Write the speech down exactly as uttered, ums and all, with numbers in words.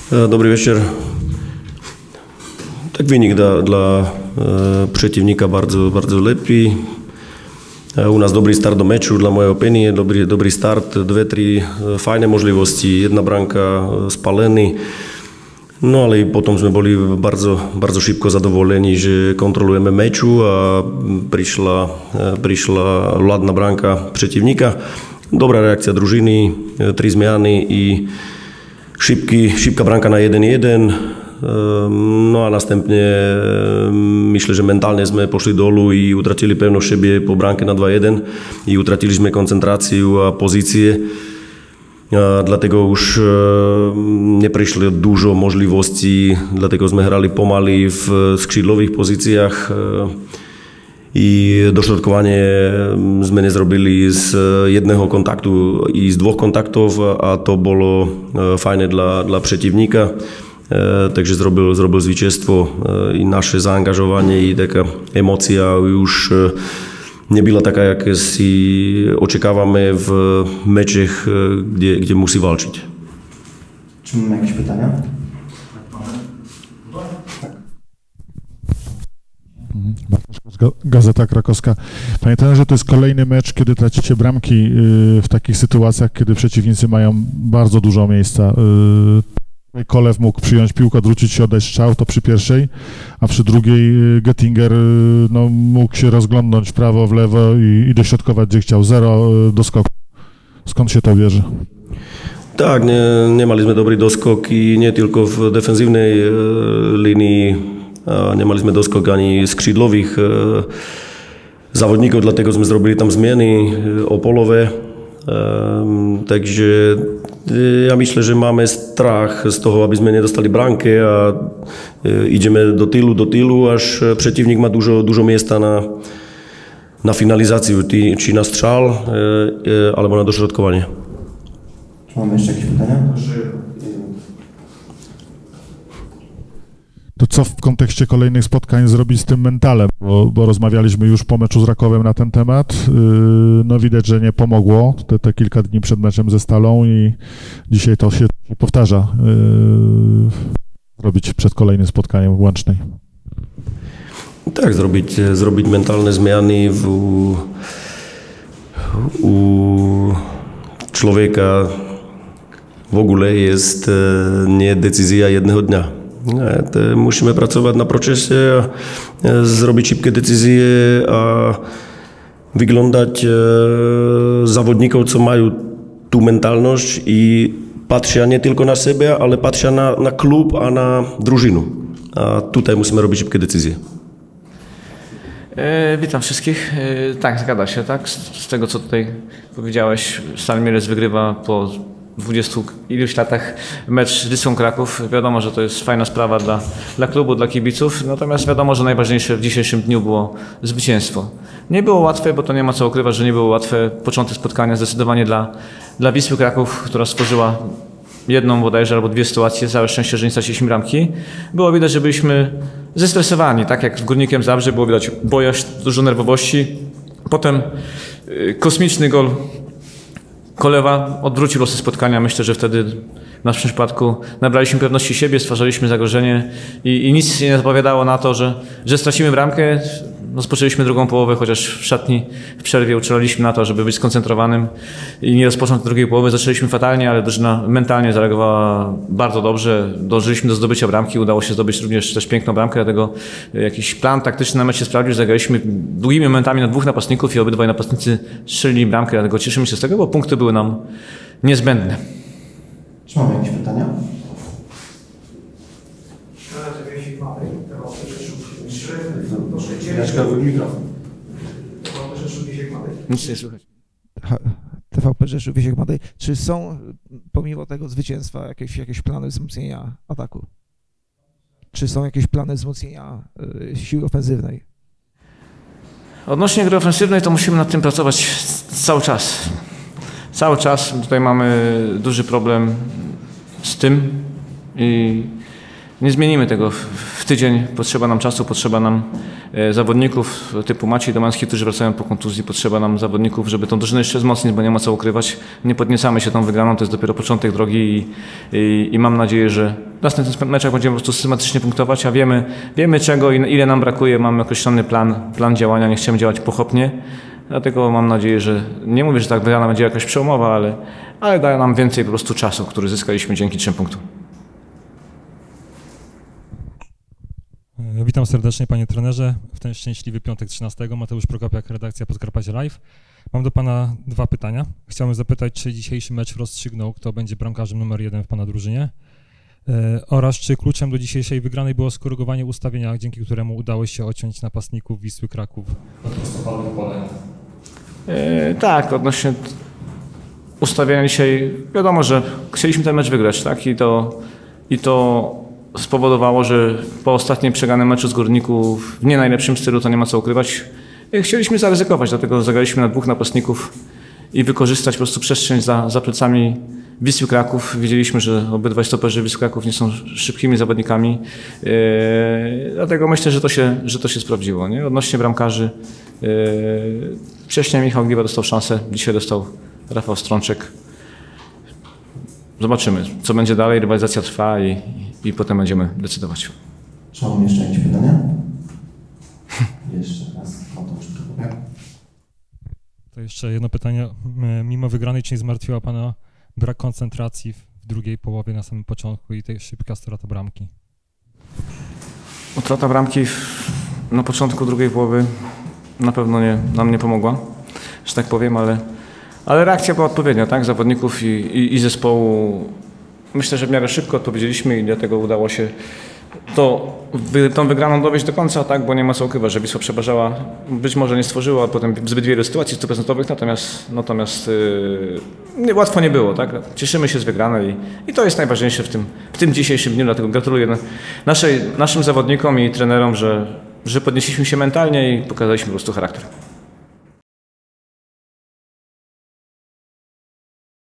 Dobry wieczór. Tak wynik dla, dla e, przeciwnika bardzo, bardzo lepiej. E, u nas dobry start do meczu, dla mojej opinii, dobry, dobry start, dwie, trzy fajne możliwości, jedna bramka spaleny. No ale potom sme boli bardzo, bardzo szybko zadowoleni, że kontrolujemy meczu, a prišla, prišla ładna bramka przeciwnika. Dobra reakcja drużyny, tri zmiany i szybki, szybka bramka na jeden jeden. No a następnie myślę, że mentalnie sme poszli dolu i utracili pewność siebie po bramkę na dwa jeden i utraciliśmy koncentrację a pozycję. A dlatego już nie prišlo dużo możliwości, dlatego sme hrali pomaly w skrzydłowych pozycjach i dośrodkowanie sme nezrobili z jednego kontaktu i z dwóch kontaktów, a to było fajne dla, dla przeciwnika. Takže zrobil, zrobil zwycięstwo i nasze zaangażowanie i taka emocja już nie była taka, jak si oczekávame w meczach, gdzie, gdzie musi walczyć. Czy mamy jakieś pytania? Gazeta Krakowska. Panie trenerze, to jest kolejny mecz, kiedy tracicie bramki w takich sytuacjach, kiedy przeciwnicy mają bardzo dużo miejsca. Kolew mógł przyjąć piłkę, odwrócić się, oddać strzał, to przy pierwszej, a przy drugiej Gettinger no, mógł się rozglądnąć w prawo, w lewo i, i dośrodkować gdzie chciał. Zero doskoku. Skąd się to bierze? Tak, nie, nie mieliśmy dobry doskok i nie tylko w defensywnej e, linii, a nie mieliśmy doskok ani skrzydłowych e, zawodników, dlatego sme zrobili tam zmiany e, o połowę. Um, takže ja myślę, że mamy strach z toho, abyśmy nie dostali bramkę, a e, idziemy do tylu, do tylu, aż przeciwnik ma dużo, dużo miejsca na, na finalizację, ty, czy na strzał, e, e, albo na dośrodkowanie. Czy mamy jeszcze jakieś pytania? To co w kontekście kolejnych spotkań zrobić z tym mentalem? Bo, bo rozmawialiśmy już po meczu z Rakowem na ten temat. Yy, no widać, że nie pomogło te, te kilka dni przed meczem ze Stalą i dzisiaj to się powtarza. Yy, zrobić przed kolejnym spotkaniem w Łęcznej. Tak, zrobić, zrobić mentalne zmiany w, u człowieka w ogóle jest nie decyzja jednego dnia. Nie, musimy pracować na procesie, zrobić szybkie decyzje, a wyglądać e, zawodników, co mają tu mentalność i patrzą nie tylko na siebie, ale patrzą na, na klub, a na drużynę. A tutaj musimy robić szybkie decyzje. E, witam wszystkich. E, tak, zgadza się, tak? Z, z tego, co tutaj powiedziałeś, Stal Mielec wygrywa po dwudziestu iluś latach mecz z Wisłą Kraków. Wiadomo, że to jest fajna sprawa dla, dla klubu, dla kibiców, natomiast wiadomo, że najważniejsze w dzisiejszym dniu było zwycięstwo. Nie było łatwe, bo to nie ma co ukrywać, że nie było łatwe. Początek spotkania zdecydowanie dla, dla Wisły Kraków, która stworzyła jedną bodajże albo dwie sytuacje, całe szczęście, że nie straciliśmy bramki. Było widać, że byliśmy zestresowani, tak jak z Górnikiem Zabrze, było widać bojaźń, dużo nerwowości. Potem yy, kosmiczny gol Kolewa odwrócił losy spotkania. Myślę, że wtedy w naszym przypadku nabraliśmy pewności siebie, stwarzaliśmy zagrożenie i, i nic nie zapowiadało na to, że, że stracimy bramkę. Rozpoczęliśmy drugą połowę, chociaż w szatni w przerwie uczulaliśmy na to, żeby być skoncentrowanym i nie rozpocząć drugiej połowy. Zaczęliśmy fatalnie, ale drużyna mentalnie zareagowała bardzo dobrze. Dążyliśmy do zdobycia bramki, udało się zdobyć również też piękną bramkę, dlatego jakiś plan taktyczny na mecz się sprawdził. Zagraliśmy długimi momentami na dwóch napastników i obydwaj napastnicy strzelili bramkę, dlatego cieszymy się z tego, bo punkty były nam niezbędne. Czy mamy jakieś pytania? Nic nie słychać. T V P Rzeszów, Wiesiek Madej. Czy są pomimo tego zwycięstwa jakieś, jakieś plany wzmocnienia ataku? Czy są jakieś plany wzmocnienia y, siły ofensywnej? Odnośnie gry ofensywnej to musimy nad tym pracować cały czas. Cały czas tutaj mamy duży problem z tym i nie zmienimy tego w tydzień, potrzeba nam czasu, potrzeba nam zawodników typu Maciej Domański, którzy wracają po kontuzji, potrzeba nam zawodników, żeby tą drużynę jeszcze wzmocnić, bo nie ma co ukrywać. Nie podniecamy się tą wygraną, to jest dopiero początek drogi i, i, i mam nadzieję, że w następnych meczach będziemy po prostu systematycznie punktować, a wiemy, wiemy czego i ile nam brakuje, mamy określony plan, plan działania, nie chcemy działać pochopnie. Dlatego mam nadzieję, że nie mówię, że tak wygrana będzie jakaś przełomowa, ale, ale daje nam więcej po prostu czasu, który zyskaliśmy dzięki trzem punktom. Witam serdecznie panie trenerze. W ten szczęśliwy piątek trzynastego. Mateusz Prokopiak, redakcja Podkarpacie Live. Mam do pana dwa pytania. Chciałbym zapytać, czy dzisiejszy mecz rozstrzygnął, kto będzie bramkarzem numer jeden w pana drużynie e, oraz czy kluczem do dzisiejszej wygranej było skorygowanie ustawienia, dzięki któremu udało się odciąć napastników Wisły Kraków od listopadowych podań. E, tak, odnośnie ustawienia dzisiaj wiadomo, że chcieliśmy ten mecz wygrać, tak? I to, i to spowodowało, że po ostatnim przegranym meczu z Górników w nie najlepszym stylu, to nie ma co ukrywać, chcieliśmy zaryzykować, dlatego zagraliśmy na dwóch napastników i wykorzystać po prostu przestrzeń za, za plecami Wisły Kraków. Wiedzieliśmy, że obydwaj stoperzy Wisły Kraków nie są szybkimi zawodnikami, yy, dlatego myślę, że to się, że to się sprawdziło. Nie? Odnośnie bramkarzy, yy, wcześniej Michał Gliwa dostał szansę, dzisiaj dostał Rafał Strączek. Zobaczymy, co będzie dalej, rywalizacja trwa i, i potem będziemy decydować. Czy mam jeszcze jakieś pytania? Jeszcze raz. To jeszcze jedno pytanie. Mimo wygranej, czy nie zmartwiła pana brak koncentracji w drugiej połowie na samym początku i tej szybka strata bramki? Utrata bramki w, na początku drugiej połowy na pewno nie, nam nie pomogła, że tak powiem, ale, ale reakcja była odpowiednia, tak? Zawodników i, i, i zespołu. Myślę, że w miarę szybko odpowiedzieliśmy i dlatego udało się to, wy, tą wygraną dowieść do końca, tak? Bo nie ma co ukrywać, że Wisła Przebażała być może nie stworzyła potem zbyt wielu sytuacji stuprocentowych, natomiast, natomiast yy, łatwo nie było, tak? Cieszymy się z wygranej i, i to jest najważniejsze w tym, w tym dzisiejszym dniu, dlatego gratuluję naszej, naszym zawodnikom i trenerom, że, że podnieśliśmy się mentalnie i pokazaliśmy po prostu charakter.